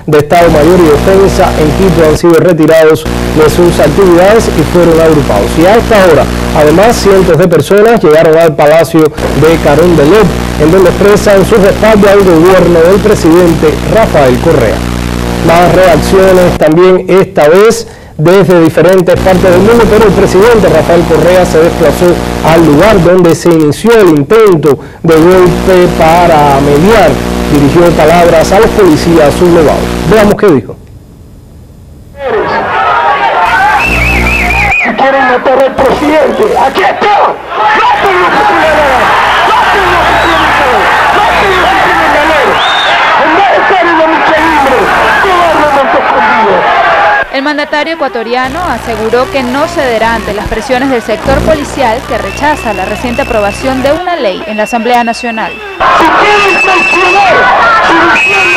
de Estado Mayor y Defensa en Quito han sido retirados de sus actividades y fueron agrupados. Y a esta hora, además, cientos de personas llegaron al Palacio de Carondelet, en donde expresan su respaldo al gobierno del presidente Rafael Correa. Más reacciones también esta vez desde diferentes partes del mundo, pero el presidente Rafael Correa se desplazó al lugar donde se inició el intento de golpe para mediar. Dirigió palabras a los policías sublevados. Veamos qué dijo. Si quieren matar al presidente, aquí está. ¡Maten lo que tienen que dar! ¡Maten lo que tienen que dar! ¡Maten lo que tienen que dar! En vez de estar en la lucha libre, cobardemente escondidos. El mandatario ecuatoriano aseguró que no cederá ante las presiones del sector policial que rechaza la reciente aprobación de una ley en la Asamblea Nacional. Si quieren sancionar, dirigiendo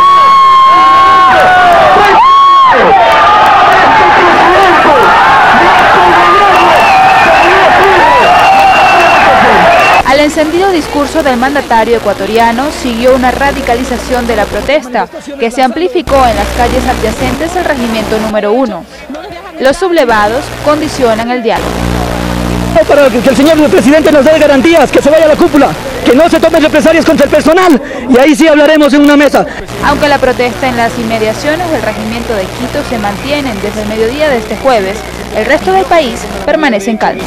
Al encendido discurso del mandatario ecuatoriano siguió una radicalización de la protesta que se amplificó en las calles adyacentes al regimiento número 1. Los sublevados condicionan el diálogo. Para que el señor presidente nos dé garantías, que se vaya a la cúpula, que no se tomen represalias contra el personal, y ahí sí hablaremos en una mesa. Aunque la protesta en las inmediaciones del regimiento de Quito se mantienen desde el mediodía de este jueves, el resto del país permanece en calma.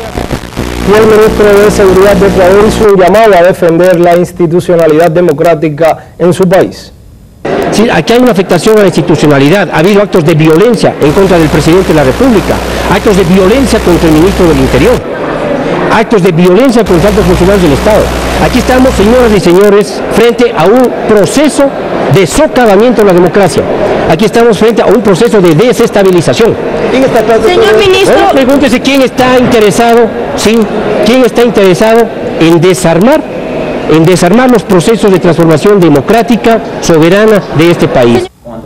Y el ministro de Seguridad de Ecuador hizo un llamado a defender la institucionalidad democrática en su país. Sí, aquí hay una afectación a la institucionalidad. Ha habido actos de violencia en contra del presidente de la República, actos de violencia contra el ministro del Interior, actos de violencia contra altos funcionarios del Estado. Aquí estamos, señoras y señores, frente a un proceso de socavamiento de la democracia. Aquí estamos frente a un proceso de desestabilización. Señor ministro, pregúntese quién está interesado, ¿sí? ¿Quién está interesado en desarmar los procesos de transformación democrática, soberana de este país.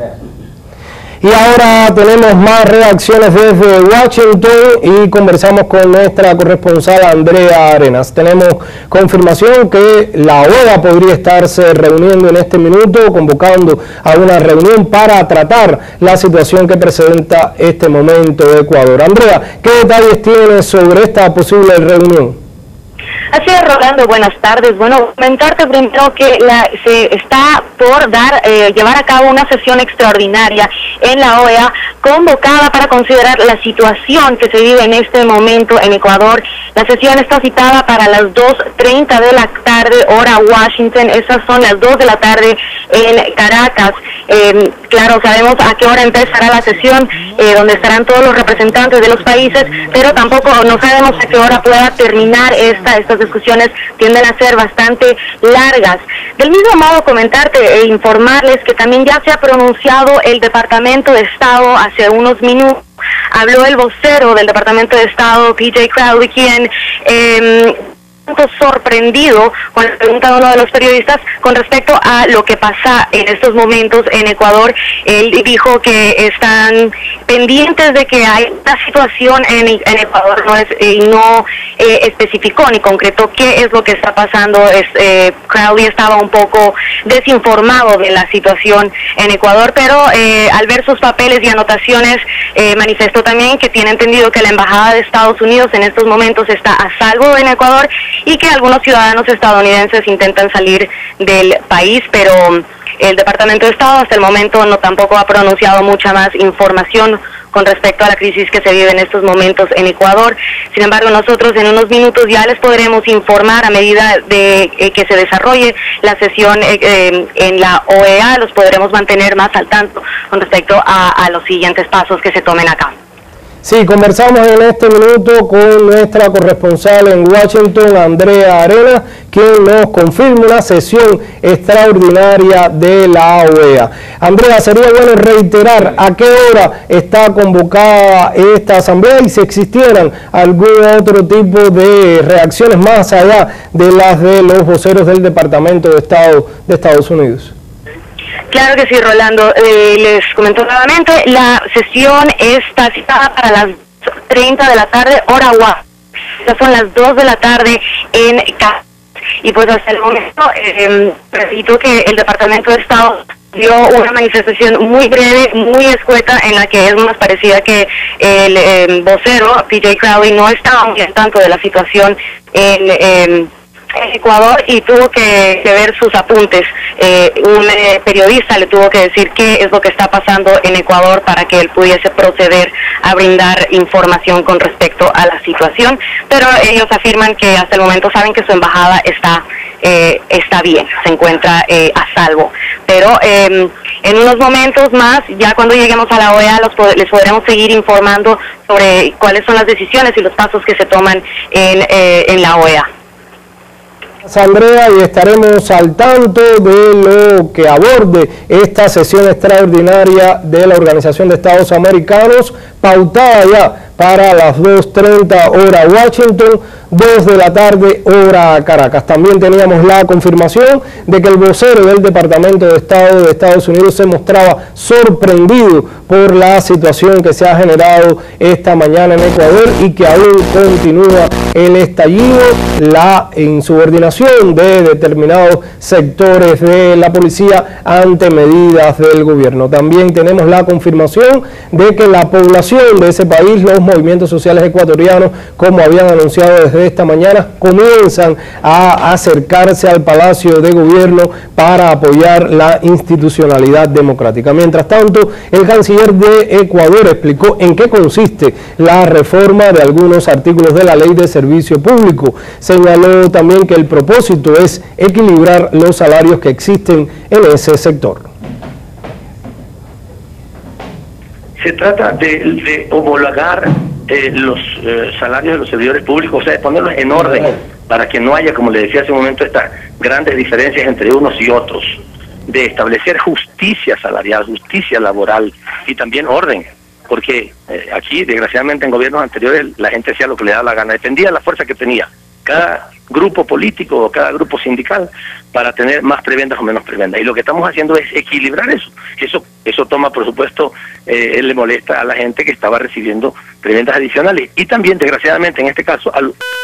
Y ahora tenemos más reacciones desde Washington y conversamos con nuestra corresponsal Andrea Arenas. Tenemos confirmación que la OEA podría estarse reuniendo en este minuto, convocando a una reunión para tratar la situación que presenta este momento de Ecuador. Andrea, ¿qué detalles tienes sobre esta posible reunión? Así es, Rolando, buenas tardes. Bueno, comentarte primero que se está por llevar a cabo una sesión extraordinaria en la OEA convocada para considerar la situación que se vive en este momento en Ecuador. La sesión está citada para las 2:30 de la tarde, hora Washington. Esas son las 2 de la tarde en Caracas. Claro, sabemos a qué hora empezará la sesión, donde estarán todos los representantes de los países, pero tampoco no sabemos a qué hora pueda terminar estas discusiones. Tienden a ser bastante largas. Del mismo modo, comentarte e informarles que también ya se ha pronunciado el Departamento de Estado hace unos minutos. Habló el vocero del Departamento de Estado, PJ Crowley, quien sorprendido con la pregunta de uno de los periodistas con respecto a lo que pasa en estos momentos en Ecuador. Él dijo que están pendientes de que hay una situación en Ecuador, no especificó ni concretó qué es lo que está pasando. Crowley estaba un poco desinformado de la situación en Ecuador, pero al ver sus papeles y anotaciones manifestó también que tiene entendido que la Embajada de Estados Unidos en estos momentos está a salvo en Ecuador y que algunos ciudadanos estadounidenses intentan salir del país, pero el Departamento de Estado hasta el momento tampoco ha pronunciado mucha más información con respecto a la crisis que se vive en estos momentos en Ecuador. Sin embargo, nosotros en unos minutos ya les podremos informar a medida de que se desarrolle la sesión en la OEA, los podremos mantener más al tanto con respecto a los siguientes pasos que se tomen acá. Sí, conversamos en este minuto con nuestra corresponsal en Washington, Andrea Arenas, quien nos confirma una sesión extraordinaria de la OEA. Andrea, sería bueno reiterar a qué hora está convocada esta asamblea y si existieran algún otro tipo de reacciones más allá de las de los voceros del Departamento de Estado de Estados Unidos. Claro que sí, Rolando. Les comento nuevamente, la sesión está citada para las 30 de la tarde, hora Washington. Ya son las 2 de la tarde en Caracas. Y pues hasta el momento, repito que el Departamento de Estado dio una manifestación muy breve, muy escueta, en la que es más parecida que el vocero, PJ Crowley, no estaba muy al tanto de la situación en Ecuador y tuvo que ver sus apuntes. Un periodista le tuvo que decir qué es lo que está pasando en Ecuador para que él pudiese proceder a brindar información con respecto a la situación, pero ellos afirman que hasta el momento saben que su embajada está bien, se encuentra a salvo, pero en unos momentos más, ya cuando lleguemos a la OEA, les podremos seguir informando sobre cuáles son las decisiones y los pasos que se toman en la OEA. Andrea, y estaremos al tanto de lo que aborde esta sesión extraordinaria de la Organización de Estados Americanos, pautada ya para las 2:30 hora Washington, 2 de la tarde hora Caracas. También teníamos la confirmación de que el vocero del Departamento de Estado de Estados Unidos se mostraba sorprendido por la situación que se ha generado esta mañana en Ecuador y que aún continúa el estallido, la insubordinación de determinados sectores de la policía ante medidas del gobierno. También tenemos la confirmación de que la población de ese país, los movimientos sociales ecuatorianos, como habían anunciado desde esta mañana, comienzan a acercarse al Palacio de Gobierno para apoyar la institucionalidad democrática. Mientras tanto, el canciller de Ecuador explicó en qué consiste la reforma de algunos artículos de la Ley de Servicio Público. Señaló también que el propósito es equilibrar los salarios que existen en ese sector. Se trata de homologar los salarios de los servidores públicos, o sea, de ponerlos en orden para que no haya, como le decía hace un momento, estas grandes diferencias entre unos y otros, de establecer justicia salarial, justicia laboral y también orden, porque aquí, desgraciadamente, en gobiernos anteriores la gente hacía lo que le daba la gana, dependía de la fuerza que tenía cada grupo político o cada grupo sindical para tener más prebendas o menos prebendas. Y lo que estamos haciendo es equilibrar eso. Eso toma, por supuesto, le molesta a la gente que estaba recibiendo prebendas adicionales. Y también, desgraciadamente, en este caso,